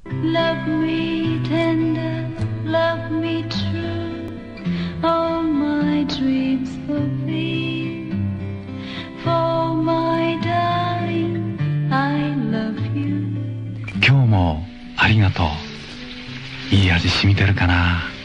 Love me tender, love me true, all my dreams fulfill. For my darling, I love you. 今日もありがとう。いい味染みてるかな。